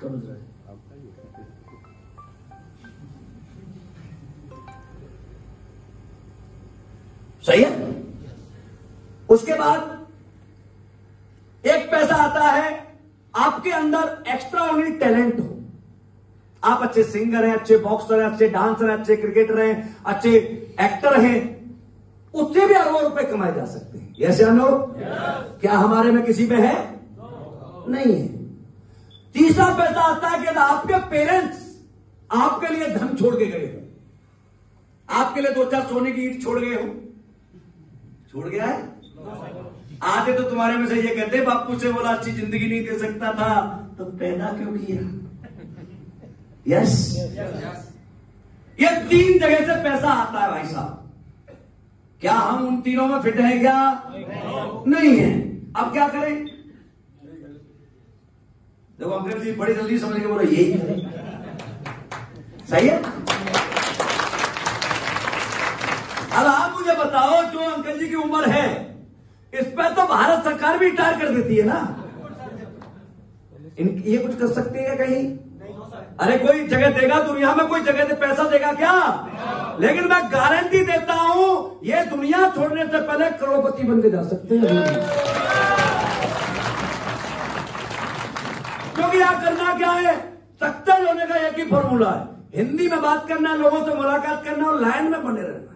समझ रहे हैं? सही है। उसके बाद एक पैसा आता है, आपके अंदर एक्स्ट्रा ऑर्डिनरी टैलेंट हो, आप अच्छे सिंगर हैं, अच्छे बॉक्सर हैं, अच्छे डांसर हैं, अच्छे क्रिकेटर हैं, अच्छे एक्टर हैं, उससे भी अरबों रुपए कमाए जा सकते हैं। यस या नो? क्या हमारे में किसी में है? नहीं है। तीसरा पैसा आता है कि आपके पेरेंट्स आपके लिए धन छोड़ के गए हो, आपके लिए 2-4 सोने की ईंट छोड़ गए हो। छोड़ गया है? आधे तो तुम्हारे में से ये कहते, बापू से बोला अच्छी जिंदगी नहीं दे सकता था तो पैदा क्यों किया? यस। ये 3 जगह से पैसा आता है भाई साहब। क्या हम उन तीनों में फिट हैं क्या? नहीं है। अब क्या करें? देखो अंकल जी बड़ी जल्दी समझ के बोलो यही करें। सही है। अब आप मुझे बताओ, जो अंकल जी की उम्र है इस पर तो भारत सरकार भी रिटायर कर देती है ना। ये कुछ कर सकते हैं कहीं? अरे कोई जगह देगा दुनिया में, कोई जगह से पैसा देगा क्या? लेकिन मैं गारंटी देता हूं, ये दुनिया छोड़ने से पहले करोड़पति बन के जा सकते हैं। क्योंकि यहां करना क्या है? सक्सेस होने का एक ही फॉर्मूला है, हिंदी में बात करना, लोगों से मुलाकात करना और लाइन में बने रहना।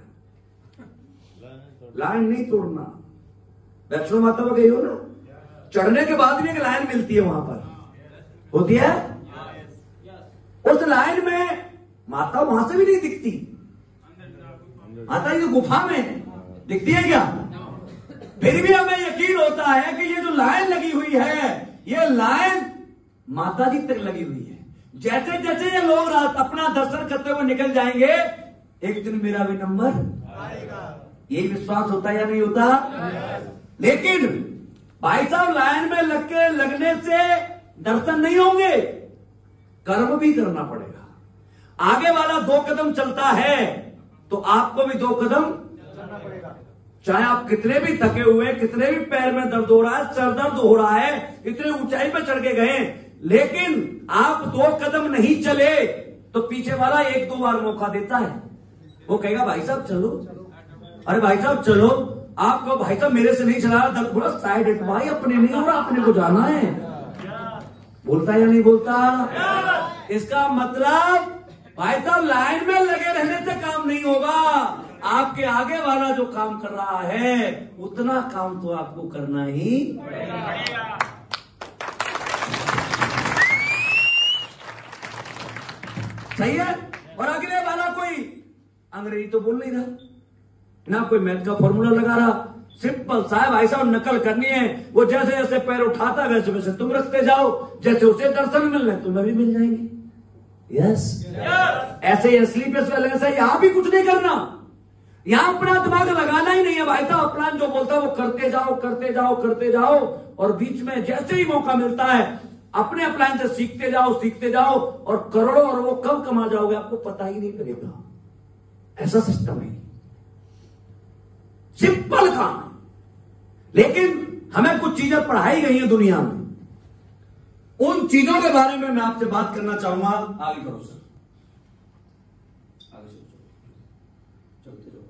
लाइन नहीं तोड़ना। वैष्णो माता में गई हो ना, चढ़ने के बाद भी एक लाइन मिलती है, वहां पर होती है। उस लाइन में माता वहां से भी नहीं दिखती, माता ये गुफा में दिखती है क्या? फिर भी हमें यकीन होता है कि ये जो लाइन लगी हुई है, ये लाइन माता जी तक लगी हुई है। जैसे जैसे ये लोग अपना दर्शन करते हुए निकल जाएंगे, एक दिन मेरा भी नंबर आएगा। यही विश्वास होता है या नहीं होता? लेकिन भाई साहब, लाइन में लगने से दर्शन नहीं होंगे, कर्म भी करना पड़ेगा। आगे वाला 2 कदम चलता है तो आपको भी 2 कदम चलना पड़ेगा। चाहे आप कितने भी थके हुए, कितने भी पैर में दर्द हो रहा है, सर दर्द हो रहा है, इतनी ऊंचाई पर चढ़ के गए, लेकिन आप 2 कदम नहीं चले तो पीछे वाला 1-2 बार मौका देता है। वो कहेगा भाई साहब चलो, अरे भाई साहब चलो। आप कहो भाई साहब मेरे से नहीं चला रहा, थोड़ा साइड हट भाई, अपने नहीं हो रहा, अपने को जाना है। बोलता या नहीं बोलता? इसका मतलब भाई साहब लाइन में लगे रहने से काम नहीं होगा। आपके आगे वाला जो काम कर रहा है उतना काम तो आपको करना ही पड़ेगा। सही है। और अगले वाला कोई अंग्रेजी तो बोल नहीं रहा, ना कोई मैथ का फॉर्मूला लगा रहा, सिंपल साहब भाई साहब नकल करनी है। वो जैसे जैसे पैर उठाता वैसे वैसे तुम रखते जाओ, जैसे उसे दर्शन मिल रहे तुम्हें भी मिल जाएंगे। यस। ऐसे ही स्लीपर्स वाले ऐसा यहां भी कुछ नहीं करना, यहां अपना दिमाग लगाना ही नहीं है भाई साहब। अपना जो बोलता है वो करते जाओ करते जाओ करते जाओ, और बीच में जैसे ही मौका मिलता है अपने अपलाइन से सीखते जाओ, और करोड़ों और वो कब कमा जाओगे आपको पता ही नहीं लगेगा। ऐसा सिस्टम है, सिंपल काम। लेकिन हमें कुछ चीजें पढ़ाई गई हैं दुनिया में, उन चीजों के बारे में मैं आपसे बात करना चाहूंगा। आगे करो सर, आगे चलते जाओ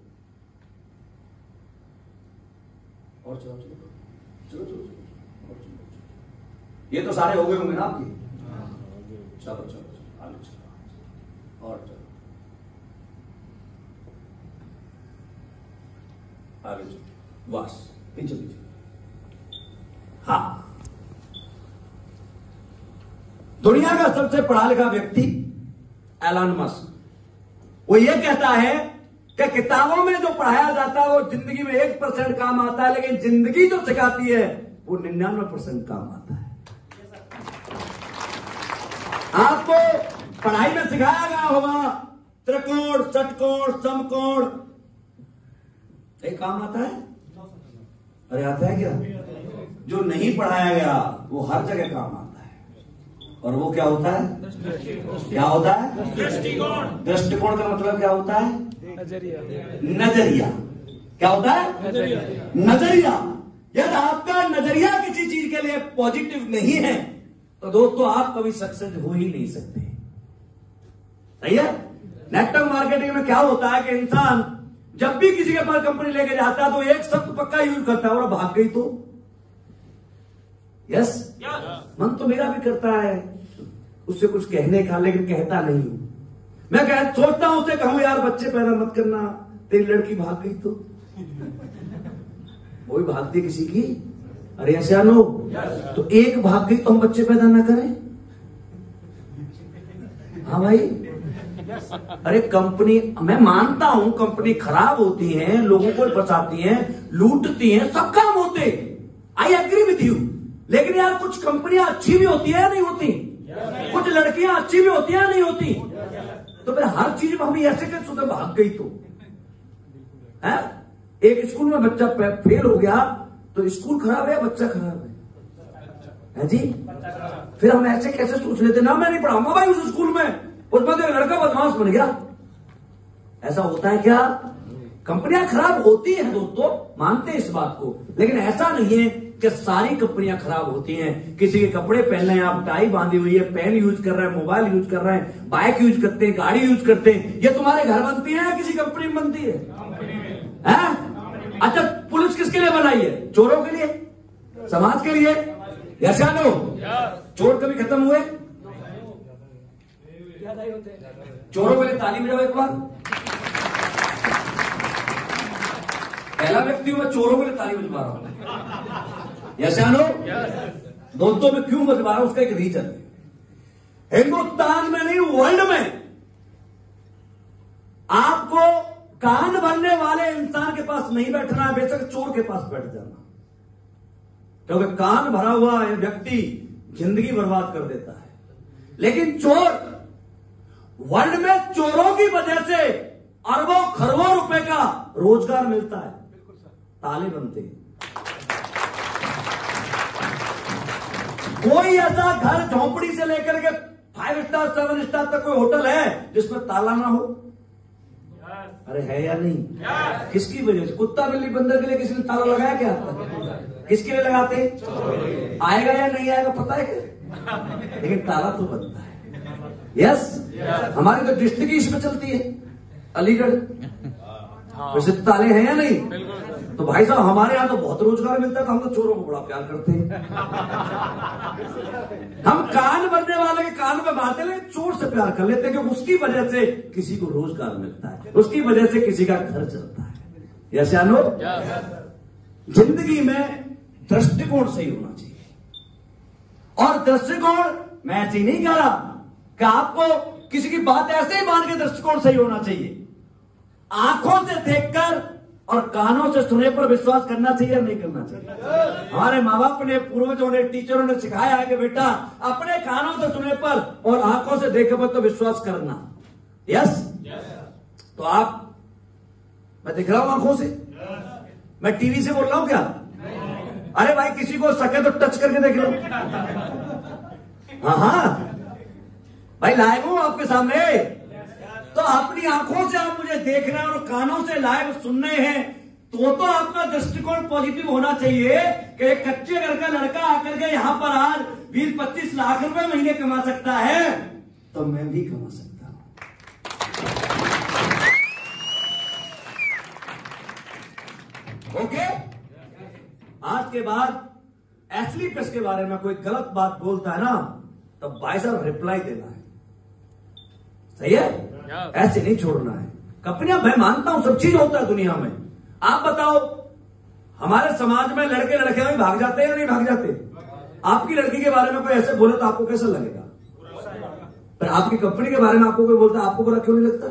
और चलो चलो चलो और चलो। ये तो सारे हो गए होंगे ना आपके? चलो चलो चलो आगे चलो और चलो आगे चलो, बस पीछे पीछे। हाँ, दुनिया का सबसे पढ़ा लिखा व्यक्ति एलन मस्क, वो ये कहता है कि किताबों में जो पढ़ाया जाता है वो जिंदगी में 1% काम आता है, लेकिन जिंदगी जो सिखाती है वो 99% काम आता है। आपको पढ़ाई में सिखाया गया होगा त्रिकोण, षटकोण, समकोण, एक काम आता है? अरे आता है क्या? जो नहीं पढ़ाया गया वो हर जगह काम आता है। और वो क्या होता है? क्या होता है? दृष्टिकोण। दृष्टिकोण का मतलब क्या होता है? नजरिया। क्या होता है? नजरिया। यदि आपका नजरिया किसी चीज के लिए पॉजिटिव नहीं है तो दोस्तों आप कभी सक्सेस हो ही नहीं सकते। सही है। नेटवर्क मार्केटिंग में क्या होता है कि इंसान जब भी किसी के पास कंपनी लेके जाता है तो एक शब्द पक्का यूज करता है, और भाग गई तो। यस, मन तो मेरा भी करता है उससे कुछ कहने का, लेकिन कहता नहीं हूं। मैं सोचता हूं उसे कहूं यार बच्चे पैदा मत करना, तेरी लड़की भाग गई तो। वो भी भागती किसी की, अरे ऐसा नो, तो एक भाग गई तो हम बच्चे पैदा ना करें? हाँ भाई, अरे कंपनी, मैं मानता हूं कंपनी खराब होती है, लोगों को फंसाती है, लूटती है, सब काम होते, आई एग्री विथ यू। लेकिन यार कुछ कंपनियां अच्छी भी होती है या नहीं होती? कुछ लड़कियां अच्छी भी होती है या नहीं होती? तो फिर हर चीज में हम ऐसे कैसे सुधर भाग गई तो है? एक स्कूल में बच्चा फेल हो गया तो स्कूल खराब है, बच्चा खराब है जी? फिर हम ऐसे कैसे सोच लेते ना मैं नहीं पढ़ाऊंगा भाई उस स्कूल में, उसमें तो लड़का बदमाश बन गया। ऐसा होता है क्या? कंपनियां खराब होती हैं दोस्तों, मानते हैं इस बात को, लेकिन ऐसा नहीं है कि सारी कंपनियां खराब होती हैं। किसी के कपड़े पहन रहे हैं आप, टाई बांधी हुई है, पेन यूज कर रहे हैं, मोबाइल यूज कर रहे हैं, बाइक यूज करते हैं, गाड़ी यूज करते हैं, ये तुम्हारे घर बनती है या किसी कंपनी में बनती है? अच्छा, पुलिस किसके लिए बनाई है? चोरों के लिए, समाज के लिए? ऐसा नो, चोर कभी खत्म हुए? चोरों के लिए ताली बजाओ एक बार। पहला व्यक्ति हूं मैं चोरों के लिए ताली बजवा रहा हूं। ऐसा नो, दोस्तों में क्यों बजवा रहा हूं उसका एक रीजन है। हिंदुस्तान में नहीं, वर्ल्ड में आपको कान भरने वाले इंसान के पास नहीं बैठना है, बेशक चोर के पास बैठ जाना, क्योंकि कान भरा हुआ व्यक्ति जिंदगी बर्बाद कर देता है। लेकिन चोर, वर्ल्ड में चोरों की वजह से अरबों खरबों रुपए का रोजगार मिलता है, ताले बनते हैं। कोई ऐसा घर झोंपड़ी से लेकर के 5 स्टार 7 स्टार तक कोई होटल है जिसमें ताला ना हो? अरे है या नहीं? किसकी वजह से? कुत्ता बिल्ली बंदर के लिए किसी ने ताला लगाया क्या? किसके लिए लगाते? आएगा या नहीं आएगा पता है क्या? लेकिन ताला तो बनता है। यस, हमारी तो डिस्ट्रिक्ट इसमें चलती है, अलीगढ़, वैसे ताले हैं या नहीं? तो भाई साहब हमारे यहां तो बहुत रोजगार मिलता है, तो हम तो चोरों को बड़ा प्यार करते हैं। हम कान भरने वाले के कान में मारते, लेकिन चोर से प्यार कर लेते हैं, क्योंकि उसकी वजह से किसी को रोजगार मिलता है, उसकी वजह से किसी का घर चलता है। यस या नो? जिंदगी में दृष्टिकोण सही होना चाहिए, और दृष्टिकोण मैं ऐसे ही नहीं कह रहा कि आपको किसी की बात ऐसे ही मान के दृष्टिकोण सही होना चाहिए। आंखों से देखकर और कानों से सुने पर विश्वास करना चाहिए या नहीं करना चाहिए? हमारे माँ बाप ने, पूर्वजों ने, टीचरों ने सिखाया है कि बेटा अपने कानों से सुने पर और आंखों से देखे पर तो विश्वास करना। यस? तो आप, मैं दिख रहा हूं आंखों से, मैं टीवी से बोल रहा हूं क्या? अरे भाई किसी को सके तो टच करके देख लो। हाँ भाई, लाइव हूं आपके सामने, तो अपनी आंखों से आप मुझे देख रहे हैं और कानों से लाइव सुन रहे हैं, तो आपका दृष्टिकोण पॉजिटिव होना चाहिए कि एक कच्चे घर का लड़का आकर के यहां पर आज 20-25 लाख रुपए महीने कमा सकता है, तो मैं भी कमा सकता हूं। ओके? आज के बाद एथलीट्स के बारे में कोई गलत बात बोलता है ना, तो भाई साहब रिप्लाई देना है। सही है? ऐसे नहीं छोड़ना है। कंपनियां, मैं मानता हूं सब चीज होता है दुनिया में। आप बताओ, हमारे समाज में लड़के लड़कियां भी भाग जाते हैं या नहीं भाग जाते? आपकी लड़की के बारे में कोई ऐसे बोले तो आपको कैसा लगेगा? पर आपकी कंपनी के बारे में आपको कोई बोलता है, आपको बुरा क्यों नहीं लगता?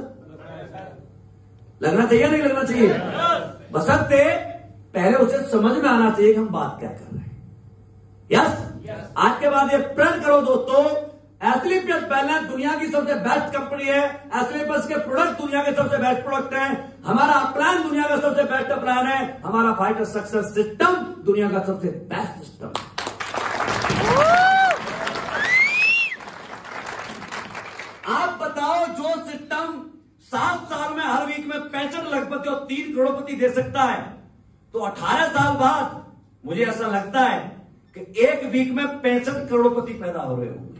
लगना चाहिए नहीं लगना चाहिए? बशर्ते पहले उसे समझ में आना चाहिए कि हम बात क्या कर रहे हैं। यस? आज के बाद ये प्रण करो दोस्तों, एथलीट्स बैलेंस दुनिया की सबसे बेस्ट कंपनी है। एथलीट्स के प्रोडक्ट दुनिया के सबसे बेस्ट प्रोडक्ट हैं। हमारा प्लान दुनिया का सबसे बेस्ट प्लान है। हमारा फाइटर सक्सेस सिस्टम दुनिया का सबसे बेस्ट सिस्टम है। आप बताओ, जो सिस्टम 7 साल में हर वीक में 65 लखपति और 3 करोड़पति दे सकता है, तो 18 साल बाद मुझे ऐसा लगता है कि एक वीक में 65 करोड़पति पैदा हो रहे होंगे।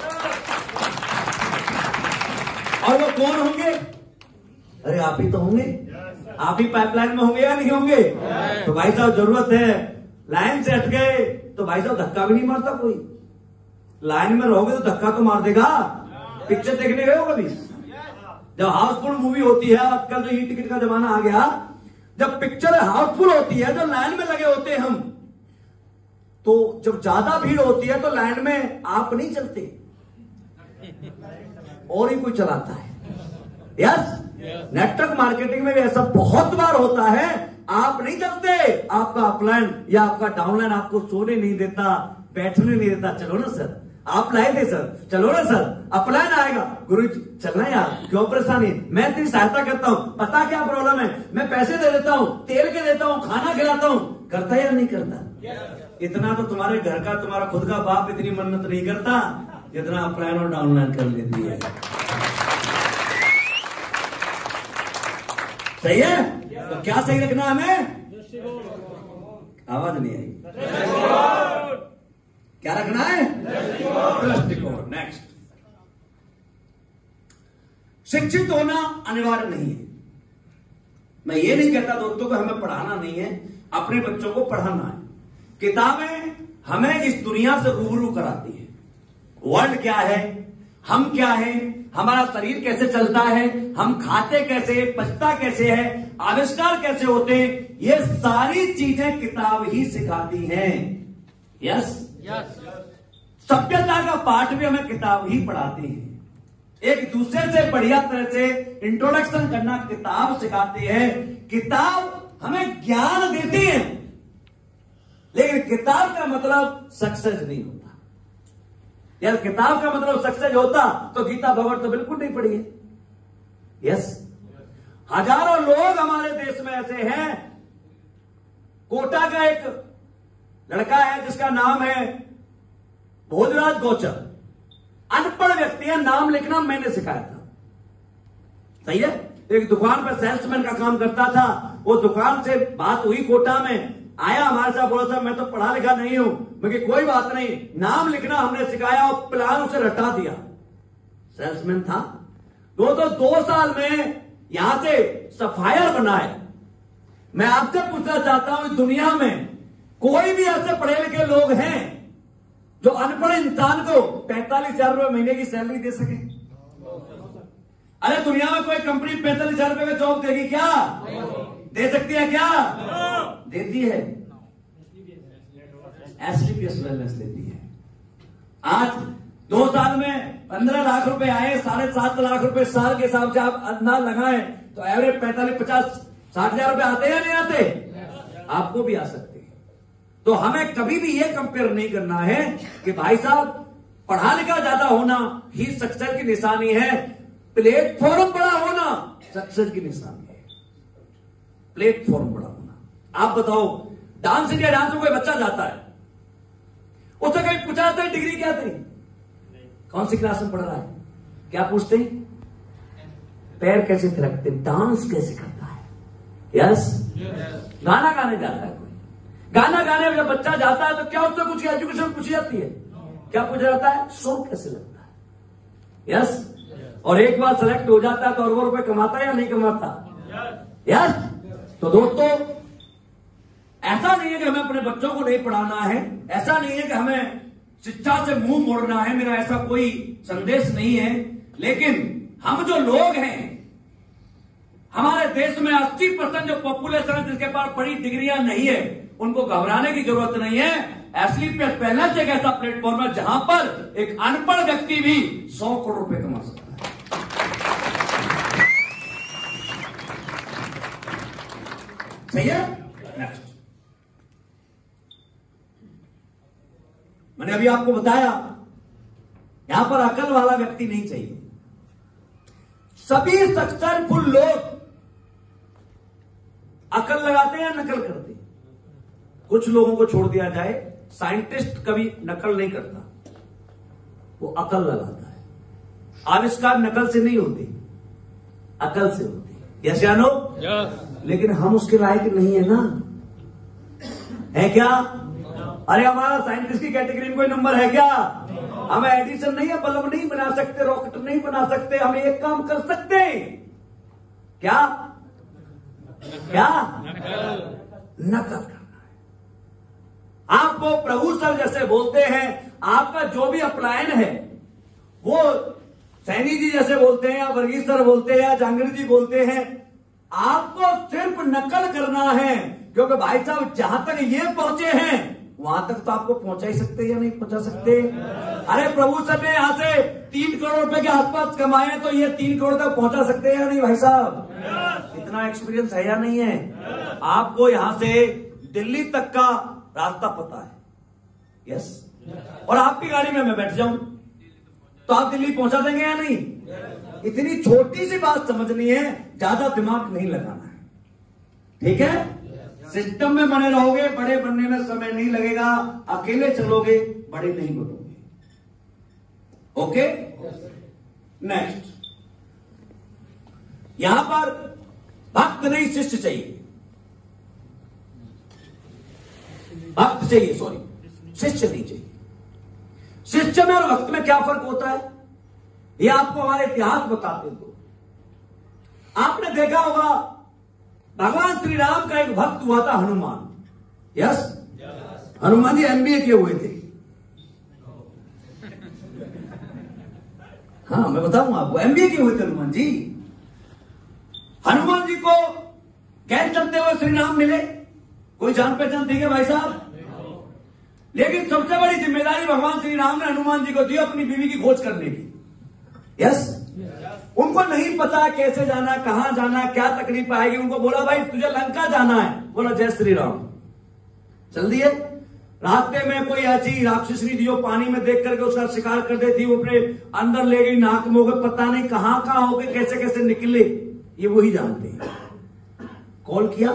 और वो कौन होंगे? अरे आप ही तो होंगे, आप ही पाइपलाइन में होंगे या नहीं होंगे? तो भाई साहब जरूरत है, लाइन से हट गए तो भाई साहब धक्का भी नहीं मारता कोई। लाइन में रहोगे तो धक्का तो मार देगा। पिक्चर देखने गए हो कभी? जब हाउसफुल मूवी होती है, आजकल तो ई टिकट का जमाना आ गया, जब पिक्चर हाउसफुल होती है, जो लाइन में लगे होते हैं हम, तो जब ज्यादा भीड़ होती है तो लाइन में आप नहीं चलते, और ही कोई चलाता है। यस, नेटवर्क मार्केटिंग में भी ऐसा बहुत बार होता है, आप नहीं चलते, आपका अपलाइन या आपका डाउनलाइन आपको सोने नहीं देता, बैठने नहीं देता। चलो ना सर, आप लाए थे सर, चलो ना सर, अपलाइन आएगा। गुरु जी चलना यार, क्यों परेशानी, मैं तेरी सहायता करता हूं, पता क्या प्रॉब्लम है, मैं पैसे दे देता हूं, तेल के देता हूं, खाना खिलाता हूं। करता या नहीं करता? इतना तो तुम्हारे घर का, तुम्हारा खुद का बाप इतनी मन्नत नहीं करता जितना अपलाइन और डाउनलाइन कर लेती है। सही है? तो क्या सही रखना हमें? आवाज नहीं आई। क्या रखना है? दृष्टिकोण। नेक्स्ट, शिक्षित होना अनिवार्य नहीं है। मैं ये नहीं कहता दोस्तों को हमें पढ़ाना नहीं है, अपने बच्चों को पढ़ाना है। किताबें हमें इस दुनिया से रूबरू कराती है। वर्ल्ड क्या है, हम क्या है, हमारा शरीर कैसे चलता है, हम खाते कैसे, पचता कैसे है, आविष्कार कैसे होते हैं, ये सारी चीजें किताब ही सिखाती हैं। यस, सभ्यता का पाठ भी हमें किताब ही पढ़ाती है। एक दूसरे से बढ़िया तरह से इंट्रोडक्शन करना किताब सिखाती है। किताब हमें ज्ञान देती है, लेकिन किताब का मतलब सक्सेस नहीं होता। यार किताब का मतलब सक्सेस होता तो गीता भगवत तो बिल्कुल नहीं पढ़ी है। यस, हजारों लोग हमारे देश में ऐसे हैं। कोटा का एक लड़का है जिसका नाम है भोजराज गौचर, अनपढ़ व्यक्ति है, नाम लिखना मैंने सिखाया था। सही है? एक दुकान पर सेल्समैन का काम करता था। वो दुकान से बात हुई कोटा में, आया हमारे साथ, बोला था मैं तो पढ़ा लिखा नहीं हूं। मैं कोई बात नहीं, नाम लिखना हमने सिखाया और प्लान उसे रटा दिया। सेल्समैन था। 2 साल में यहां से सफायर बनाए। मैं आपसे पूछना चाहता हूं, दुनिया में कोई भी ऐसे पढ़े लिखे लोग हैं जो अनपढ़ इंसान को 45,000 रुपए महीने की सैलरी दे सके? अरे दुनिया में कोई कंपनी 45,000 रुपए में जॉब देगी क्या? दे सकती है क्या? देती है। एसटीपीएस वेलनेस देती है। आज 2 साल में 15 लाख रुपए आए, 7.5 लाख रुपए साल के हिसाब से आप अंदाज लगाएं तो एवरेज 45, 50, 60 हजार रुपए आते या नहीं आते? आपको भी आ सकते हैं। तो हमें कभी भी ये कंपेयर नहीं करना है कि भाई साहब पढ़ा लिखा ज्यादा होना ही सक्सेस की निशानी है। प्लेटफॉर्म बड़ा होना सक्सेस की निशानी है। प्लेटफॉर्म बड़ा होना। आप बताओ, डांस इंडिया डांस में कोई बच्चा जाता है, उससे कहीं पूछा जाता है डिग्री क्या थी, कौन सी क्लास में पढ़ रहा है? क्या पूछते हैं? पैर कैसे थिरकते, डांस कैसे करता है। यस, गाना गाने जाता है कोई, गाना गाने में जब बच्चा जाता है तो क्या उससे कुछ एजुकेशन पूछी जाती है? क्या पूछा जाता है? सुर कैसे लगता है। यस, और एक बार सेलेक्ट हो जाता है तो अरबों रुपए कमाता है या नहीं कमाता? यस। तो दोस्तों, ऐसा नहीं है कि हमें अपने बच्चों को नहीं पढ़ाना है, ऐसा नहीं है कि हमें शिक्षा से मुंह मोड़ना है, मेरा ऐसा कोई संदेश नहीं है। लेकिन हम जो लोग हैं, हमारे देश में 80% जो पॉपुलेशन है जिसके पास बड़ी डिग्रियां नहीं है, उनको घबराने की जरूरत नहीं है। एसलीपीएस पहले से एक ऐसा प्लेटफॉर्म है जहां पर एक अनपढ़ व्यक्ति भी 100 करोड़ रुपए कमा सकता है। सही है? नेक्स्ट, मैंने अभी आपको बताया यहां पर अकल वाला व्यक्ति नहीं चाहिए। सभी सक्सेसफुल लोग अकल लगाते हैं या नकल करते हैं? कुछ लोगों को छोड़ दिया जाए, साइंटिस्ट कभी नकल नहीं करता, वो अकल लगाता है। आविष्कार नकल से नहीं होते, अकल से होते। यस या नो? लेकिन हम उसके लायक नहीं है ना, है क्या? अरे हमारा साइंटिस्ट की कैटेगरी में कोई नंबर है क्या? हम एडिशन नहीं है, बल्ब नहीं बना सकते, रॉकेट नहीं बना सकते, हम एक काम कर सकते हैं। क्या क्या? नकल करना है। आप वो प्रभु सर जैसे बोलते हैं, आपका जो भी अपलायन है वो सैनी जी जैसे बोलते हैं, या वर्गीस सर बोलते हैं, या जांगड़ी जी बोलते हैं, आपको सिर्फ नकल करना है। क्योंकि भाई साहब जहां तक ये पहुंचे हैं वहां तक तो आपको पहुंचा ही सकते हैं या नहीं पहुंचा सकते? अरे प्रभु सर ने यहां से 3 करोड़ रुपए के आसपास कमाए, तो ये 3 करोड़ तक पहुंचा सकते हैं या नहीं भाई साहब? इतना एक्सपीरियंस है या नहीं है? आपको यहां से दिल्ली तक का रास्ता पता है। यस। और आपकी गाड़ी में मैं बैठ जाऊं तो आप दिल्ली पहुंचा देंगे या नहीं? इतनी छोटी सी बात समझनी है, ज्यादा दिमाग नहीं लगाना है। ठीक है? सिस्टम में बने रहोगे, बड़े बनने में समय नहीं लगेगा। अकेले चलोगे, बड़े नहीं बनोगे। ओके? नेक्स्ट, यहां पर भक्त नहीं शिष्य चाहिए। भक्त चाहिए, सॉरी, शिष्य नहीं चाहिए। शिष्य में और भक्त में क्या फर्क होता है ये आपको हमारे इतिहास बताते दो। आपने देखा होगा भगवान श्री राम का एक भक्त हुआ था हनुमान। यस? हनुमान जी एमबीए किए हुए थे। हाँ, मैं बताऊंगा आपको, एमबीए किए हुए थे हनुमान जी। हनुमान जी को कैसे चलते हुए श्री राम मिले? कोई जान पहचान थी क्या भाई साहब? लेकिन सबसे बड़ी जिम्मेदारी भगवान श्री राम ने हनुमान जी को दी अपनी बीवी की खोज करने की। यस? उनको नहीं पता कैसे जाना, कहां जाना, क्या तकलीफ आएगी। उनको बोला भाई तुझे लंका जाना है। बोला जय श्री राम। चल दिए। रास्ते में कोई ऐसी राक्षसनी थी जो पानी में देख करके उसका शिकार कर देती, वो अपने अंदर ले गई, नाक में हो गए, पता नहीं कहां कहां हो गए, कैसे कैसे निकले, ये वही जानते हैं। कॉल किया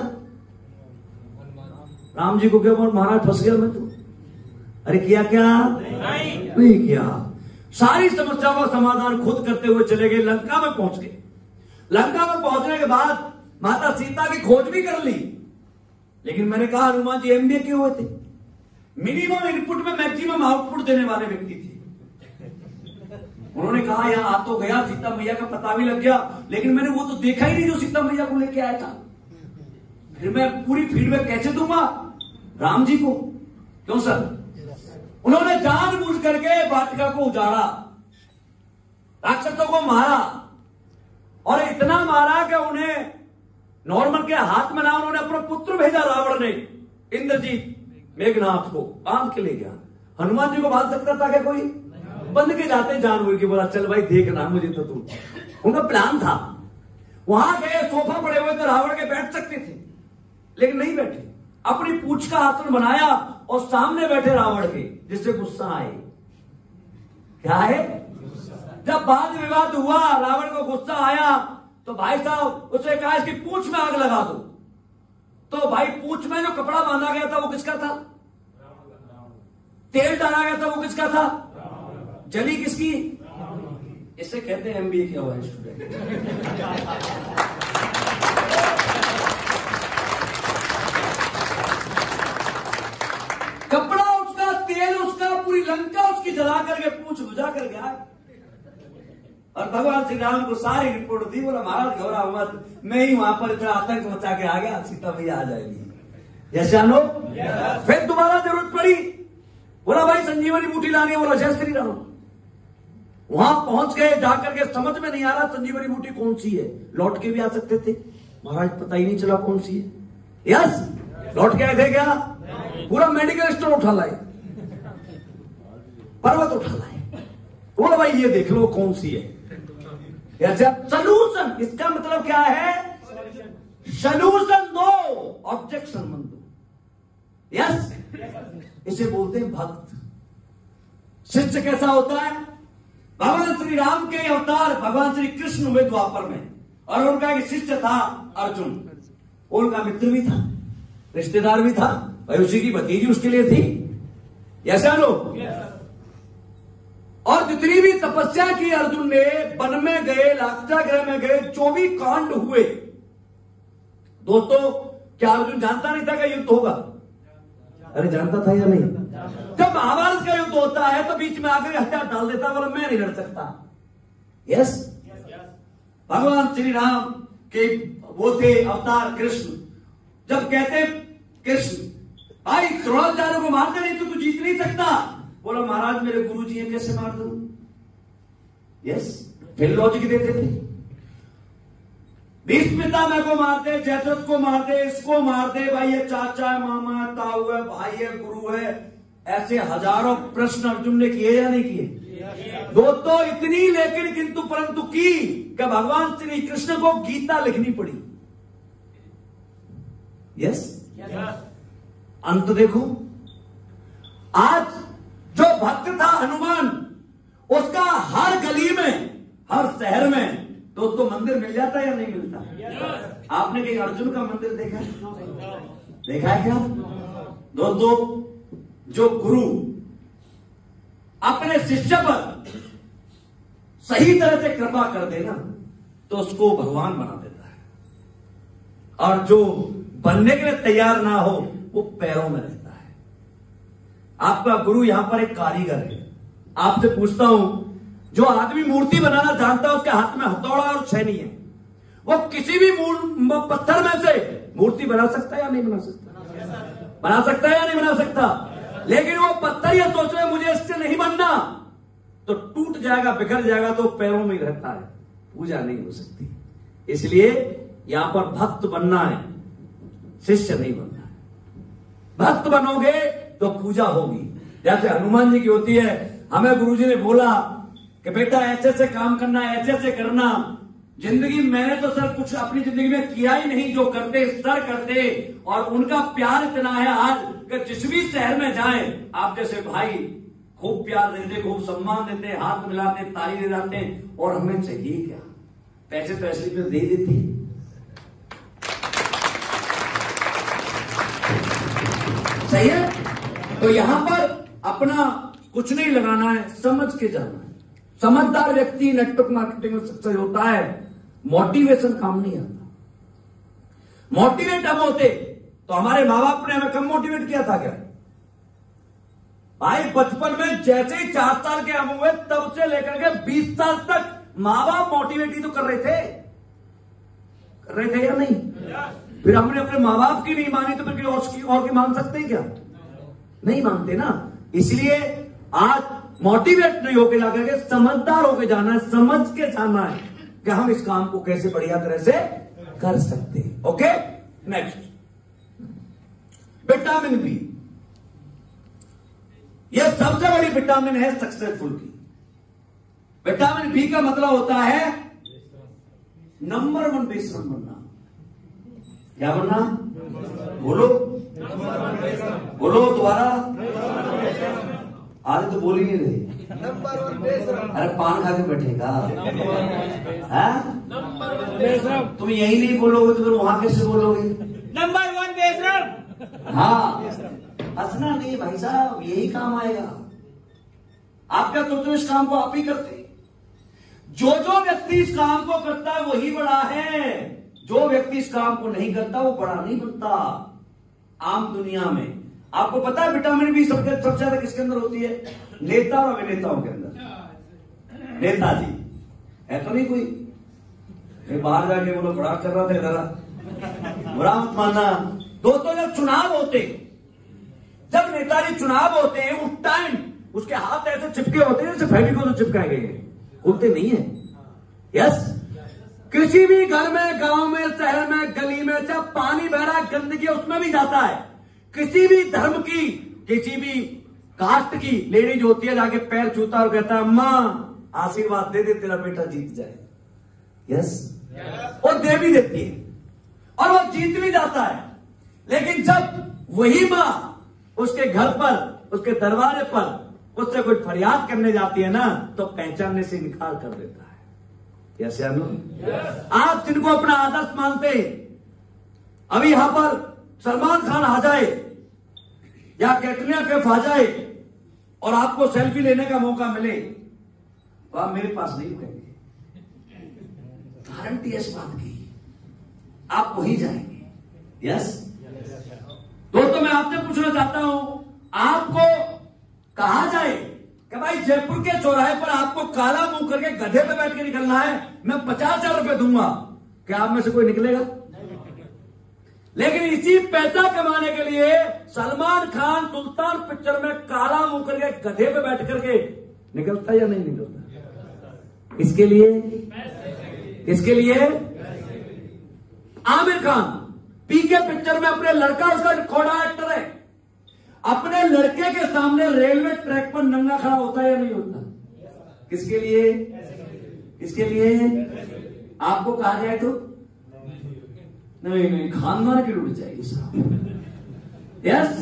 राम जी को, क्या बोल महाराज फंस गया मैं तो। अरे किया क्या? नहीं किया। सारी समस्याओं का समाधान खुद करते हुए चले गए, लंका में पहुंच गए। लंका में पहुंचने के बाद माता सीता की खोज भी कर ली। लेकिन मैंने कहा हनुमान जी एमबीए किए हुए थे, मिनिमम इनपुट में मैक्सिमम आउटपुट देने वाले व्यक्ति थे। उन्होंने कहा यहां आ तो गया, सीता मैया का पता भी लग गया, लेकिन मैंने वो तो देखा ही नहीं जो सीता मैया को लेके आया था। फिर मैं पूरी फीडबैक कैसे दूंगा राम जी को? क्यों सर? उन्होंने जानबूझ करके वाटिका को उजाड़ा, राक्षसों को मारा, और इतना मारा कि उन्हें नॉर्मल के हाथ में ना, उन्होंने अपना पुत्र भेजा रावण ने, इंद्रजीत मेघनाथ को बांध के ले गया। हनुमान जी को बांध सकता था क्या कोई? बंद के जाते जानबूझ के बोला चल भाई देखना मुझे तो तू। उनका प्लान था। वहां गए, सोफा पड़े हुए थे, रावण के बैठ सकते थे लेकिन नहीं बैठे। अपनी पूंछ का आसन बनाया और सामने बैठे रावण के, जिससे गुस्सा आए। क्या है? जब वाद विवाद हुआ, रावण को गुस्सा आया, तो भाई साहब उसने कहा इसकी पूंछ में आग लगा दो। तो भाई पूंछ में जो कपड़ा बांधा गया था वो किसका था? तेल डाला गया था वो किसका था? जली किसकी? इससे कहते हैं एमबीए किया हुआ है स्टूडेंट। कपड़ा उसका, तेल उसका, पूरी लंका उसकी जला करके पूंछ बुझा कर गया। और भगवान श्री राम को सारी रिपोर्ट दी। बोला महाराज घबराओ मत, मैं ही वहां पर इतना आतंक मचा के आ गया, सीता मैया आ जाएगी। यस या नो? फिर दोबारा जरूरत पड़ी, बोला भाई संजीवनी बूटी लानी है। बोला जय श्री राम। वहां पहुंच गए, जाकर के समझ में नहीं आ रहा संजीवनी बूटी कौन सी है। लौट के भी आ सकते थे, महाराज पता ही नहीं चला कौन सी है। यस? लौट के आए थे क्या? पूरा मेडिकल स्टोर उठा लाए, पर्वत उठा लाए। बोला भाई ये देख लो कौन सी है। सलूशन, इसका मतलब क्या है? सलूशन दो, ऑब्जेक्शन मत दो। यस? इसे बोलते हैं भक्त। शिष्य कैसा होता है? भगवान श्री राम के अवतार भगवान श्री कृष्ण हुए द्वापर में, और उनका एक शिष्य था अर्जुन। उनका मित्र भी था, रिश्तेदार भी था, भाई उसी की भतीजी उसके लिए थी। ऐसा लोग और जितनी भी तपस्या की अर्जुन ने, वन में गए, लाक्षागृह में गए, जो भी कांड हुए, दोस्तों क्या अर्जुन जानता नहीं था कि युद्ध होगा? अरे जानता था या नहीं? जब महाभारत का युद्ध होता है तो बीच में आकर हथियार डाल देता है, बोला मैं नहीं लड़ सकता। यस, भगवान श्री राम के वो थे अवतार कृष्ण। जब कहते कृष्ण भाई द्रोणाचार्य को मारते नहीं तो तू जीत नहीं सकता, बोला महाराज मेरे गुरु जी हैं, कैसे मार दूं? यस, फिर लॉजिक देते थे। भीष्म पितामह को मारते, जयद्रथ को मारते, इसको मारते, भाई ये चाचा है, मामा है, ताऊ है, भाई है, गुरु है। ऐसे हजारों प्रश्न अर्जुन ने किए या नहीं किए? दोस्तों इतनी लेकिन किंतु परंतु की कि भगवान श्री कृष्ण को गीता लिखनी पड़ी। यस, अंत देखो, आज जो भक्त था हनुमान, उसका हर गली में, हर शहर में दोस्तों मंदिर मिल जाता है या नहीं मिलता? आपने कहीं अर्जुन का मंदिर देखा है? देखा है क्या? दोस्तों जो गुरु अपने शिष्य पर सही तरह से कृपा कर देना तो उसको भगवान बना देता है, और जो बनने के लिए तैयार ना हो वो पैरों में रहता है। आपका गुरु यहां पर एक कारीगर है। आपसे पूछता हूं, जो आदमी मूर्ति बनाना जानता है उसके हाथ में हथौड़ा और छेनी है, वो किसी भी पत्थर में से मूर्ति बना सकता है या नहीं बना सकता? बना सकता है या नहीं बना सकता? लेकिन वो पत्थर ये सोच रहे मुझे इससे नहीं बनना, तो टूट जाएगा, बिखर जाएगा, तो पैरों में ही रहता है, पूजा नहीं हो सकती। इसलिए यहां पर भक्त बनना है, शिष्य नहीं बनना है। भक्त बनोगे तो पूजा होगी। जैसे हनुमान जी की होती है, हमें गुरुजी ने बोला कि बेटा ऐसे ऐसे काम करना, ऐसे ऐसे करना। जिंदगी मैंने तो सर कुछ अपनी जिंदगी में किया ही नहीं, जो करते सर करते, और उनका प्यार इतना है आज कि जिस भी शहर में जाएं आप जैसे भाई खूब प्यार देते, खूब सम्मान देते, हाथ मिलाते, ताली दे जाते हैं। और हमें चाहिए क्या? पैसे तो ऐसे दे देती। सही है? तो यहां पर अपना कुछ नहीं लगाना है, समझ के जाना है। समझदार व्यक्ति नेटवर्क मार्केटिंग में सक्सेस होता है। मोटिवेशन काम नहीं आता। मोटिवेट हम होते तो हमारे माँ बाप ने हमें कम मोटिवेट किया था क्या? भाई बचपन में जैसे ही 4 साल के हम हुए तब से लेकर के 20 साल तक माँ बाप मोटिवेट ही तो कर रहे थे या नहीं? फिर हमने अपने माँ बाप की नहीं मानी तो फिर और की मान सकते हैं क्या? नहीं मानते ना। इसलिए आज मोटिवेट नहीं होकर जाकर के समझदार होकर जाना है, समझ के जाना है कि हम इस काम को कैसे बढ़िया तरह से कर सकते हैं। Okay, next, vitamin B. यह सबसे बड़ी विटामिन है सक्सेसफुल की। विटामिन बी का मतलब होता है नंबर 1 बेसरम बनना। क्या बनना? बोलो बोलो दोबारा। आज तो बोल ही नहीं रहे। नंबर 1 बेसरम। अरे पान खा के बैठेगा। तुम यही नहीं बोलोगे तो फिर वहां कैसे बोलोगे? नंबर 1 बेसरम। हाँ, हंसना नहीं भाई साहब, यही काम आएगा आपका। तो इस काम को आप ही करते। जो व्यक्ति इस काम को करता है वही बड़ा है। जो व्यक्ति इस काम को नहीं करता वो बड़ा नहीं बनता। आम दुनिया में आपको पता है विटामिन बी सबसे ज्यादा किसके अंदर होती है? नेता और अभिनेताओं के अंदर। नेताजी है तो नहीं कोई बाहर जाके बोलो बड़ा कर रहा था, जरा बुरा मत मानना। दोस्तों जब चुनाव होते, जब नेताजी चुनाव होते हैं उस टाइम उसके हाथ ऐसे चिपके होते हैं जैसे फेविकोल तो चिपकाए गए होते नहीं है। यस, किसी भी घर में, गांव में, शहर में, गली में जब पानी बह रहा है, गंदगी उसमें भी जाता है। किसी भी धर्म की, किसी भी कास्ट की लेडी जो होती है जाके पैर छूता और कहता है अम्मा आशीर्वाद दे दे तेरा बेटा जीत जाए। यस, और दे भी देती है और वो जीत भी जाता है। लेकिन जब वही मां उसके घर पर, उसके दरवाजे पर उससे कोई फरियाद करने जाती है ना, तो पहचानने से इनकार कर देता है। यस या नो? आप जिनको अपना आदर्श मानते हैं, अभी यहां पर सलमान खान आ जाए या कैटरीना कैफ आ जाए और आपको सेल्फी लेने का मौका मिले तो आप मेरे पास नहीं रुकेंगे। गारंटी इस बात की, आप वहीं जाएंगे। यस दोस्तों, मैं आपसे पूछना चाहता हूं, आपको कहा जाए कि भाई जयपुर के चौराहे पर आपको काला मुंह करके गधे पे बैठ के निकलना है, मैं 50,000 रुपए दूंगा, क्या आप में से कोई निकलेगा? लेकिन इसी पैसा कमाने के लिए सलमान खान सुल्तान पिक्चर में काला मुंह करके गधे पे बैठ करके निकलता या नहीं निकलता? इसके लिए, किसके लिए? आमिर खान पीके पिक्चर में अपने लड़का, उसका खोड़ा एक्टर है, अपने लड़के के सामने रेलवे ट्रैक पर नंगा खड़ा होता है या नहीं होता? किसके लिए? किसके लिए? आपको कहा जाए तो नहीं नहीं, खानदान की लूट जाएगी साहब। यस,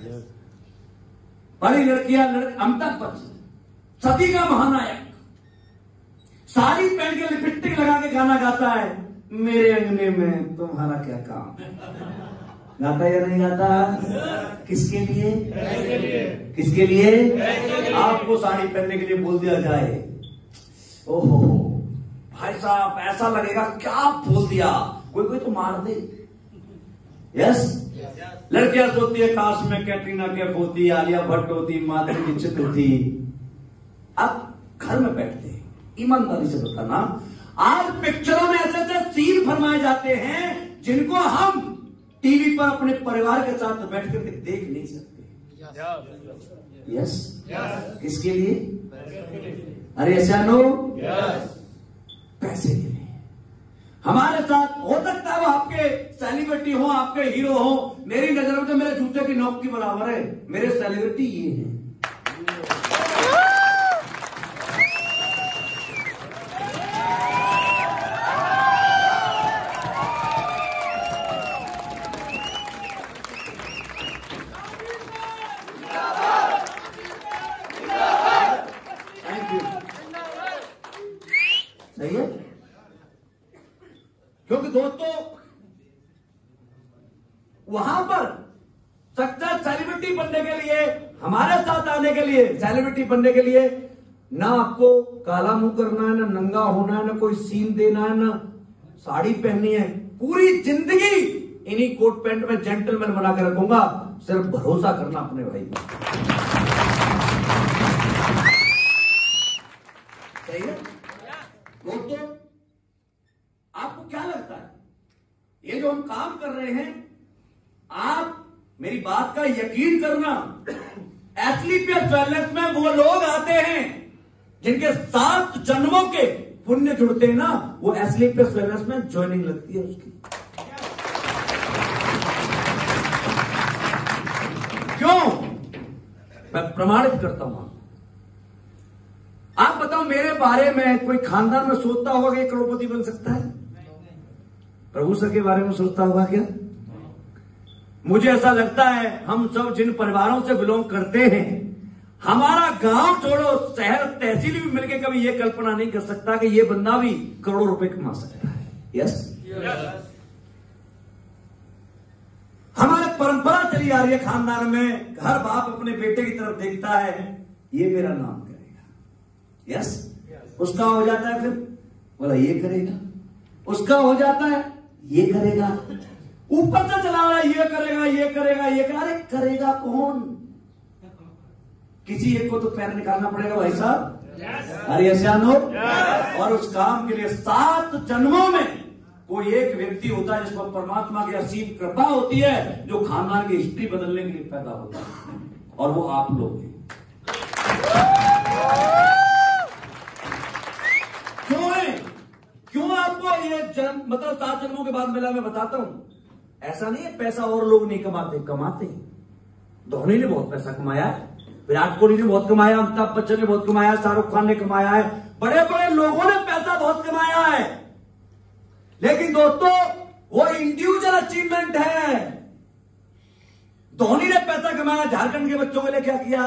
बड़ी लड़कियां, अमिताभ बच्चन सदी का महानायक, साड़ी पहन के लिपस्टिक लगा के गाना गाता है, मेरे अंगने में तुम्हारा क्या काम, गाता या नहीं गाता? किसके लिए? किसके लिए? आपको साड़ी पहनने के लिए बोल दिया जाए, ओहो भाई साहब ऐसा लगेगा क्या बोल दिया, कोई कोई तो मार दे। यस, लड़कियां सोचती है काश में कैटरीना कैफ होती, आलिया भट्ट होती, माधुरी दीक्षित होती। अब घर में बैठते, ईमानदारी से बताना, आज पिक्चरों में ऐसे ऐसे सीन फरमाए जाते हैं जिनको हम टीवी पर अपने परिवार के साथ बैठ करके देख नहीं सकते। यस, किसके लिए? अरे ऐसा नो, पैसे के लिए। हमारे साथ हो सकता है वो आपके सेलिब्रिटी हो, आपके हीरो हो, मेरी नजर में तो मेरे जूते की नोक की बराबर है, मेरे सेलिब्रिटी ये हैं। सही है, क्योंकि दोस्तों वहां पर सक्सेस सेलिब्रिटी बनने के लिए, हमारे साथ आने के लिए, सेलिब्रिटी बनने के लिए ना आपको काला मुंह करना है, ना नंगा होना है, ना कोई सीन देना है, ना साड़ी पहननी है। पूरी जिंदगी इन्हीं कोट पैंट में जेंटलमैन बना के रखूंगा, सिर्फ भरोसा करना अपने भाई पर। सही है दोस्तों, आपको क्या लगता है ये जो हम काम कर रहे हैं, आप मेरी बात का यकीन करना, एस्क्लेपियस वेलनेस में वो लोग आते हैं जिनके 7 जन्मों के पुण्य जुड़ते हैं ना, वो एस्क्लेपियस वेलनेस में ज्वाइनिंग लगती है उसकी। क्यों? मैं प्रमाणित करता हूं। आप बताओ, मेरे बारे में कोई खानदान में सोचता होगा कि करोड़पति बन सकता है? प्रभु सर के बारे में सोचता होगा क्या? मुझे ऐसा लगता है हम सब जिन परिवारों से बिलोंग करते हैं, हमारा गांव छोड़ो शहर तहसील भी मिलकर कभी ये कल्पना नहीं कर सकता कि ये बंदा भी करोड़ों रुपए कमा सकता है। यस, हमारे परंपरा चली आ रही है खानदान में, हर बाप अपने बेटे की तरफ देखता है, ये मेरा नाम करेगा। यस, उसका हो जाता है, फिर बोला ये करेगा, उसका हो जाता है ये करेगा, ऊपर से चला रहा है ये करेगा, ये करेगा, ये करेगा। अरे करेगा कौन? किसी एक को तो पैर निकालना पड़ेगा भाई साहब। अरे ऐसा नो, और उस काम के लिए 7 जन्मों में कोई एक व्यक्ति होता है जिसको परमात्मा की असीम कृपा होती है, जो खानदान की हिस्ट्री बदलने के लिए पैदा होता है, और वो आप लोग हैं। क्यों है? क्यों आपको ये जन्म, मतलब 7 जन्मों के बाद मिला? मैं बताता हूं, ऐसा नहीं है पैसा और लोग नहीं कमाते, कमाते। धोनी ने बहुत पैसा कमाया है, विराट कोहली ने बहुत कमाया, अमिताभ बच्चन ने बहुत कमाया, शाहरुख खान ने कमाया है, बड़े बड़े लोगों ने पैसा बहुत कमाया है। लेकिन दोस्तों वो इंडिविजुअल अचीवमेंट है। धोनी ने पैसा कमाया, झारखंड के बच्चों के लिए क्या किया?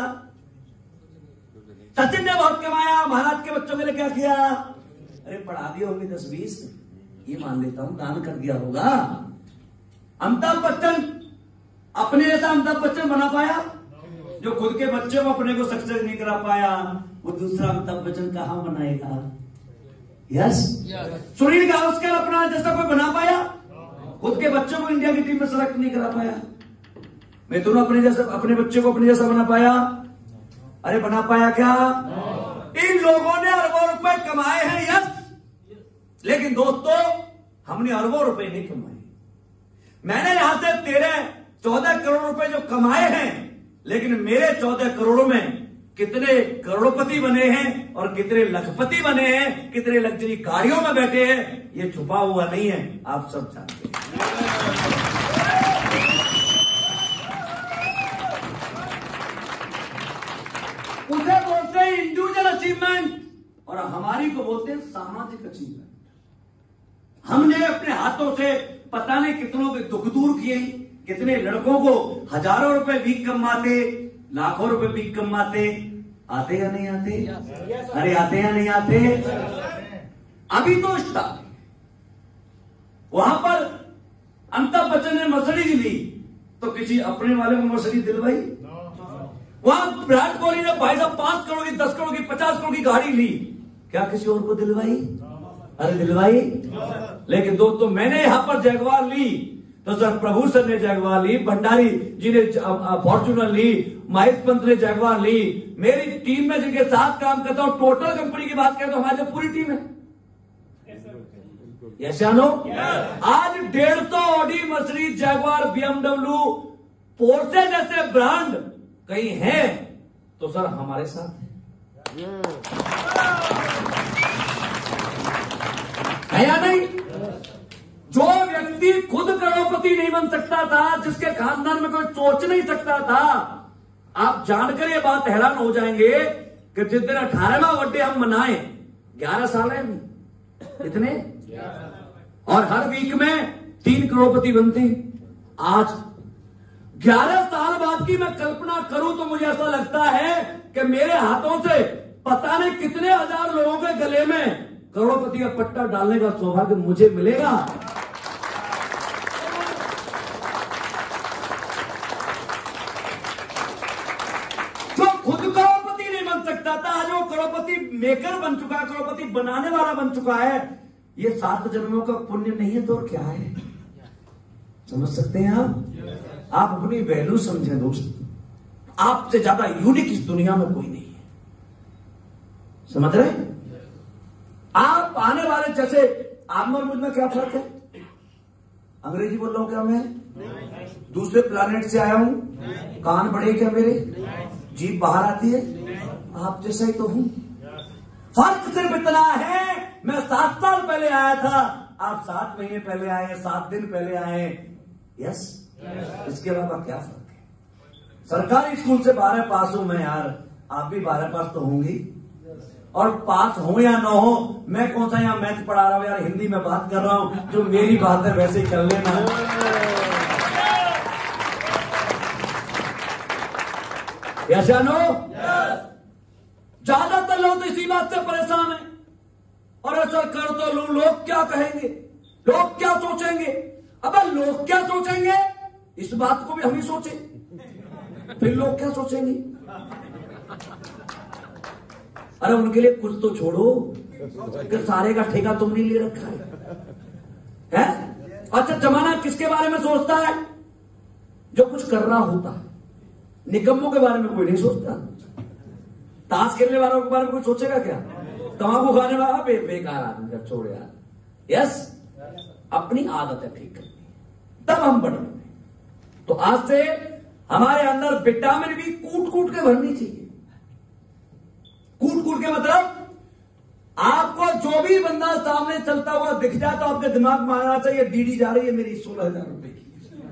सचिन ने बहुत कमाया, महाराष्ट्र के बच्चों के लिए क्या किया? अरे पढ़ा दिए होंगे 10-20, ये मान लेता हूं, दान कर दिया होगा। अमिताभ बच्चन अपने जैसा अमिताभ बच्चन बना पाया? जो खुद के बच्चे को अपने को सक्सेस नहीं करा पाया, वो दूसरा अमिताभ बच्चन कहां बनाएगा? यस, सुनील गावस्कर अपना जैसा कोई बना पाया? खुद के बच्चों को इंडिया की टीम में सेलेक्ट नहीं करा पाया। मित्रों, अपने बच्चे को अपने जैसा बना पाया? अरे बना पाया क्या? इन लोगों ने अरबों रुपए कमाए हैं, यस, लेकिन दोस्तों हमने अरबों रुपए नहीं कमाए। मैंने यहां से 13-14 करोड़ रुपए जो कमाए हैं, लेकिन मेरे 14 करोड़ों में कितने करोड़पति बने हैं और कितने लखपति बने हैं, कितने लग्जरी गाड़ियों में बैठे हैं, ये छुपा हुआ नहीं है, आप सब जानते हैं। उसे बोलते हैं इंडिविजुअल अचीवमेंट और हमारी को बोलते हैं सामाजिक अचीवमेंट। हमने अपने हाथों से पता नहीं कितनों के दुख दूर किए, कितने लड़कों को हजारों रुपए वीक कमाते, लाखों रुपए वीक कमाते। आते या नहीं आते? अरे आते या नहीं आते? अभी तो स्टार्ट, वहां पर अमिताभ बच्चन ने मर्सिडीज ली तो किसी अपने वाले को मर्सिडीज दिलवाई? वहां विराट कोहली ने भाई साहब 5 करोड़ की, 10 करोड़ की, 50 करोड़ की गाड़ी ली, क्या किसी और को दिलवाई? अरे दिलवाई। लेकिन दोस्तों मैंने यहां पर जैगवार ली तो सर प्रभु सर ने जैगवार ली, भंडारी जी ने फॉर्च्यूनर ली, महेश पंत ने जैगवार ली। मेरी टीम में जिनके साथ काम करता हूं, टोटल कंपनी की बात करें तो हमारी पूरी टीम है। यस या नो? आज 150 Audi, Mercedes, Jaguar, BMW, Porsche जैसे ब्रांड कहीं है तो सर हमारे साथ है या नहीं? जो व्यक्ति खुद करोड़पति नहीं बन सकता था, जिसके खानदान में कोई सोच नहीं सकता था, आप जानकर ये बात हैरान हो जाएंगे कि जिस दिन 18वां बर्थडे हम मनाए, 11 साल है इतने, और हर वीक में 3 करोड़पति बनते हैं। आज 11 साल बाद की मैं कल्पना करूं तो मुझे ऐसा लगता है कि मेरे हाथों से पता नहीं कितने हजार लोगों के गले में करोड़पति का पट्टा डालने का सौभाग्य मुझे मिलेगा। जो खुद करोड़पति नहीं बन सकता था, आज वो करोड़पति मेकर बन चुका है, करोड़पति बनाने वाला बन चुका है। ये 7 जन्मों का पुण्य नहीं है तो क्या है? समझ सकते हैं आप अपनी वैल्यू समझें दोस्त। आपसे ज्यादा यूनिक इस दुनिया में कोई नहीं है, समझ रहे? आप आने वाले, जैसे आप और मुझ में क्या फर्क है? अंग्रेजी बोल रहा हूं क्या मैं? दूसरे प्लैनेट से आया हूं? कान बड़े क्या मेरे? जीभ बाहर आती है? आप जैसा ही तो हूं। फर्क सिर्फ इतना है, मैं 7 साल पहले आया था, आप 7 महीने पहले आए, 7 दिन पहले आए। यस, इसके अलावा क्या फर्क है? सरकारी स्कूल से 12 पास हूं मैं यार, आप भी 12 पास तो होंगी। और पास हो या ना हो, मैं कौन सा यहां मैथ पढ़ा रहा हूं यार, हिंदी में बात कर रहा हूं। जो मेरी बात है वैसे ही कर लेना। यस या नो? ज्यादातर लोग तो इसी बात से परेशान है, और ऐसा कर तो लूं, लोग क्या कहेंगे, लोग क्या सोचेंगे। अब लोग क्या सोचेंगे, इस बात को भी हम ही सोचे, फिर लोग क्या सोचेंगे। अरे उनके लिए कुछ तो छोड़ो कि सारे का ठेका तुमने ले रखा है? अच्छा, जमाना किसके बारे में सोचता है? जो कुछ कर रहा होता है। निकम्मों के बारे में कोई नहीं सोचता। ताश खेलने वालों के बारे में कोई सोचेगा क्या? तंबाकू खाने वाला बेकार आदमी, जब छोड़ यार। यस, अपनी आदतें ठीक करनी, तब हम बढ़ेंगे। तो आज से हमारे अंदर विटामिन भी कूट कूट के भरनी चाहिए। कूट कूट के मतलब, आपको जो भी बंदा सामने चलता हुआ दिख जाए तो आपके दिमाग में आना चाहिए, डीडी जा रही है मेरी 16,000 रुपए की।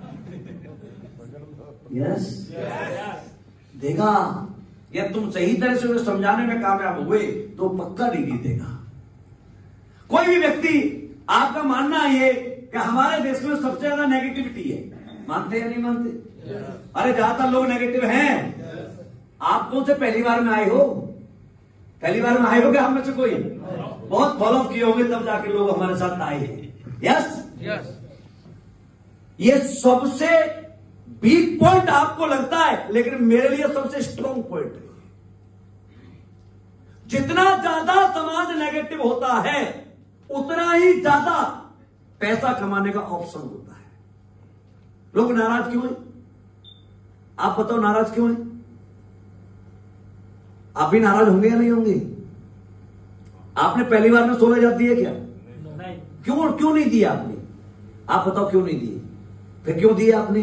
यस, देगा। या तुम सही तरह से उसे समझाने में कामयाब हुए तो पक्का डीडी देगा। कोई भी व्यक्ति, आपका मानना है ये कि हमारे देश में सबसे ज्यादा नेगेटिविटी है, मानते या नहीं मानते? अरे ज्यादातर लोग नेगेटिव हैं। आप कौन से पहली बार में आए हो? पहली बार में आए हो क्या? हम में से कोई बहुत फॉलो किए होंगे, तब जाके लोग हमारे साथ आए हैं। यस, ये सबसे वीक पॉइंट आपको लगता है, लेकिन मेरे लिए सबसे स्ट्रॉन्ग पॉइंट है। जितना ज्यादा समाज नेगेटिव होता है, उतना ही ज्यादा पैसा कमाने का ऑप्शन होता है। लोग नाराज क्यों है? आप बताओ नाराज क्यों है? आप भी नाराज होंगे या नहीं होंगे? आपने पहली बार में 16,000 दिए क्या? नहीं। क्यों नहीं दिया आपने? आप बताओ क्यों नहीं दिए? फिर क्यों दिए आपने?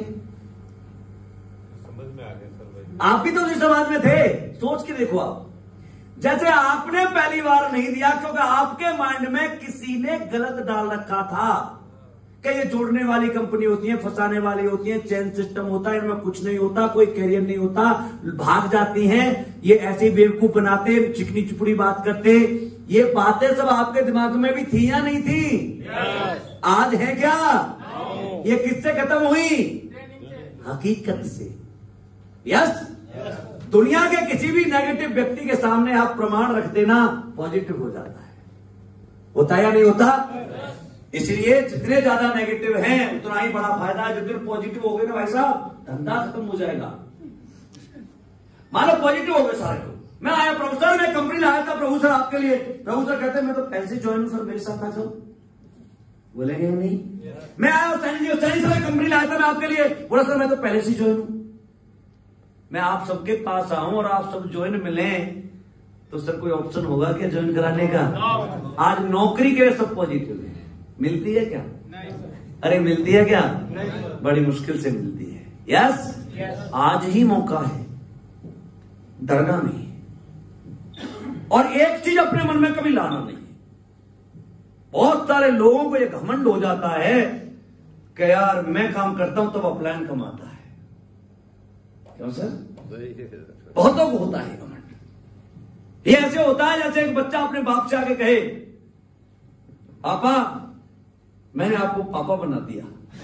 समझ में आ गया सर भाई। आप भी तो उसी समाज में थे। सोच के देखो आप, जैसे आपने पहली बार नहीं दिया क्योंकि आपके माइंड में किसी ने गलत डाल रखा था कि ये जोड़ने वाली कंपनी होती है, फंसाने वाली होती है, चेन सिस्टम होता है, इनमें कुछ नहीं होता, कोई कैरियर नहीं होता, भाग जाती हैं, ये ऐसे बेवकूफ बनाते, चिकनी चुपड़ी बात करते। ये बातें सब आपके दिमाग में भी थी या नहीं थी? आज है क्या? ये किससे खत्म हुई? हकीकत से। यस। दुनिया के किसी भी नेगेटिव व्यक्ति के सामने आप प्रमाण रख देना, पॉजिटिव हो जाता है। होता या नहीं होता? इसलिए जितने ज्यादा नेगेटिव हैं उतना ही बड़ा फायदा है। जितने पॉजिटिव हो गए ना भाई साहब, धंधा खत्म हो जाएगा। मान लो पॉजिटिव हो गए सारे को, मैं आया प्रभु सर, मैं कंपनी लाया था प्रभु सर आपके लिए। प्रभु सर कहते मैं तो पहले से ज्वाइन हूं सर, मेरे साथ आ जाओ। बोलेंगे नहीं? मैं आया सैनी सर कंपनी लाया था मैं आपके लिए। बोला सर मैं तो पहले से ज्वाइन हूं। मैं आप सबके पास आऊं और आप सब ज्वाइन मिले तो सर कोई ऑप्शन होगा क्या ज्वाइन कराने का? आज नौकरी के लिए सब पॉजिटिव है। मिलती है क्या? नहीं। अरे मिलती है क्या? नहीं। बड़ी मुश्किल से मिलती है। यस। आज ही मौका है, डरना नहीं। और एक चीज अपने मन में कभी लाना नहीं। बहुत सारे लोगों को यह घमंड हो जाता है कि यार मैं काम करता हूं तब अपलायन कमाता है। क्यों सर? बहुतों को होता है घमंड। ये ऐसे होता है जैसे एक बच्चा अपने बाप से आके कहे, पापा मैंने आपको पापा बना दिया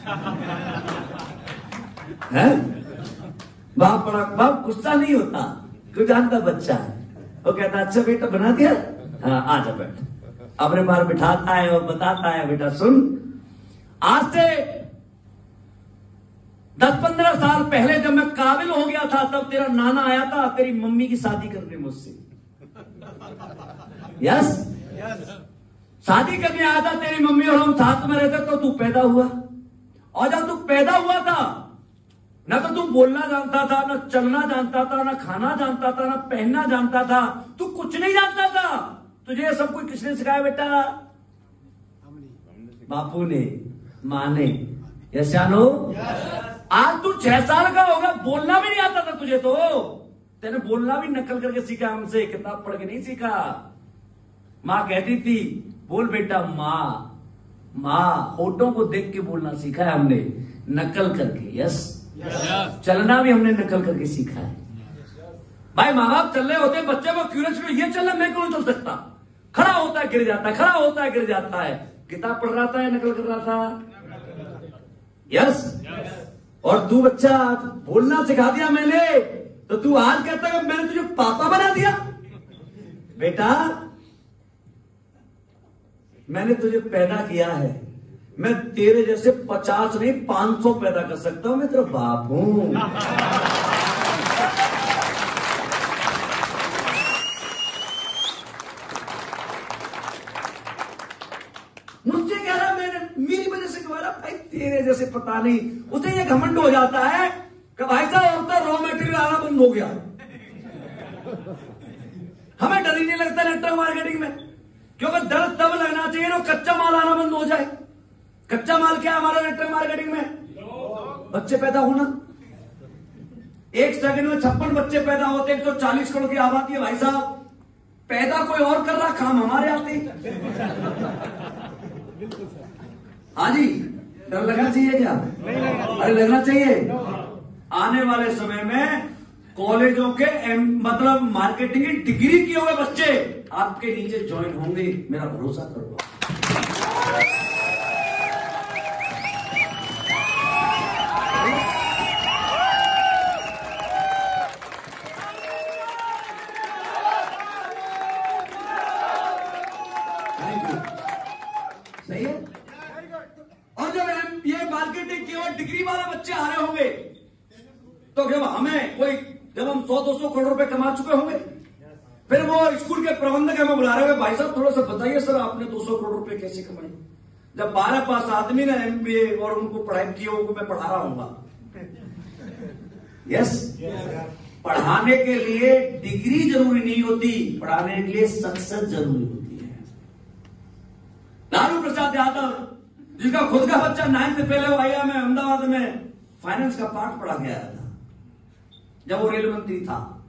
है। बाप गुस्सा नहीं होता, क्यों? जानता बच्चा है। वो कहता अच्छा बेटा बना दिया, हाँ आजा बैठ। अपने बार बिठाता है और बताता है, बेटा सुन, आज से 10-15 साल पहले जब मैं काबिल हो गया था तब तेरा नाना आया था तेरी मम्मी की शादी करने मुझसे। यस। शादी करने आया था तेरी मम्मी और हम साथ में रहते तो तू पैदा हुआ। और जब तू पैदा हुआ था ना तो तू बोलना जानता था, ना चलना जानता था, ना खाना जानता था, ना पहनना जानता था, तू कुछ नहीं जानता था। तुझे सब कुछ किसने सिखाया बेटा? बापू ने, माँ ने। यशानो, आज तू 6 साल का होगा, बोलना भी नहीं आता था तुझे तो। तेने बोलना भी नकल करके सीखा हमसे, किताब पढ़ के नहीं सीखा। माँ कहती थी बोल बेटा माँ, होठों को देख के बोलना सीखा है हमने, नकल करके। यस। चलना भी हमने नकल करके सीखा है। भाई माँ बाप चल रहे होते बच्चे को क्यूरियस में, ये चलना मैं क्यों नहीं चल सकता? खड़ा होता है गिर जाता है, खड़ा होता है गिर जाता है। किताब पढ़ रहा था या नकल कर रहा था? यस। और तू बच्चा बोलना सिखा दिया मैंने, तो तू आज कहता है मैंने तुझे पापा बना दिया। बेटा मैंने तुझे पैदा किया है, मैं तेरे जैसे 50 नहीं 500 पैदा कर सकता हूं, मैं तेरा बाप हूं। मुझसे कह रहा मैंने मेरी वजह से कह रहा भाई तेरे जैसे पता नहीं। उसे ये घमंड हो जाता है कि भाई साहब अब तो रॉ मटेरियल आना बंद हो गया। हमें डर ही नहीं लगता नेटवर्क मार्केटिंग में, क्योंकि डर तब लगना चाहिए ना कच्चा माल आना बंद हो जाए। कच्चा माल क्या है हमारा नेटवर्क मार्केटिंग में? बच्चे पैदा होना। 1 सेकंड में 56 बच्चे पैदा होते, 140 करोड़ की आबादी है भाई साहब। पैदा कोई और कर रहा, काम हमारे आते। हाँ जी, डर लगना चाहिए क्या? अरे लगना चाहिए। आने वाले समय में कॉलेजों के मतलब मार्केटिंग की डिग्री किए हुए बच्चे आपके नीचे ज्वाइन होंगे, मेरा भरोसा करो। सही है। और जब ये मार्केटिंग केवल डिग्री वाले बच्चे आ रहे होंगे तो जब हम 100-200 करोड़ रुपए कमा चुके होंगे, फिर वो स्कूल के प्रबंधक हमें बुला रहे होंगे, भाई साहब थोड़ा सा बताइए सर आपने 200 करोड़ रुपए कैसे कमाए? जब 12 पास आदमी ने MBA और उनको पढ़ाई की हो, उनको मैं पढ़ा रहा हूंगा। यस। पढ़ाने के लिए डिग्री जरूरी नहीं होती, पढ़ाने के लिए सक्सेस जरूरी होती है। लालू प्रसाद यादव, जिसका खुद का बच्चा 9th फेल हुआ में अहमदाबाद में फाइनेंस का पाठ पढ़ा के आया था जब वो रेल मंत्री था।